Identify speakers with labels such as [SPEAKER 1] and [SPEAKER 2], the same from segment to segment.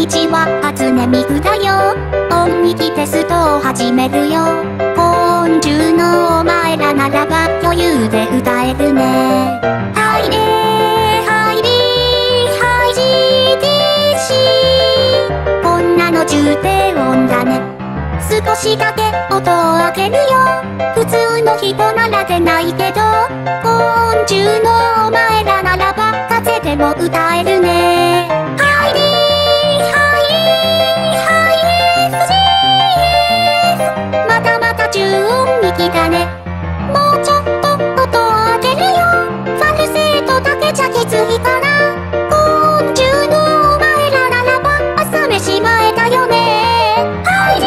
[SPEAKER 1] ちは初音ミクだよ。音域テストを始めるよ。高音中のお前らならば余裕で歌えるね。はいはいはい GTC こんなの重低音だね。少しだけ音を上げるよ。普通の人なら出ないけど、高音中のお前らならば風でも歌えるね。はいはいまたまた重音域だね。もうちょっと音を上げるよ。ファルセートだけじゃきついから、高音中のお前らならば朝飯前だよね。はい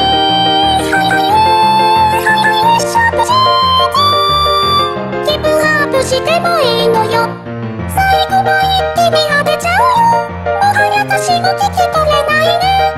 [SPEAKER 1] シャープ GT 気分アップしてもいいのよ。最後は一気に当てちゃうよ。もはや歌詞も聞き取れないね。